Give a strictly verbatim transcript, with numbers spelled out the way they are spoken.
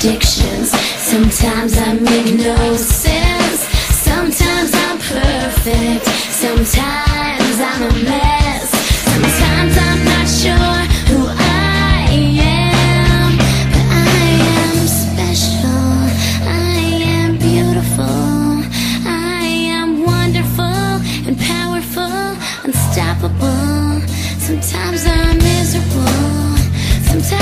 contradictions. Sometimes I make no sense. Sometimes I'm perfect. Sometimes I'm a mess. Sometimes I'm not sure who I am. But I am special. I am beautiful. I am wonderful and powerful, unstoppable. Sometimes I'm miserable. Sometimes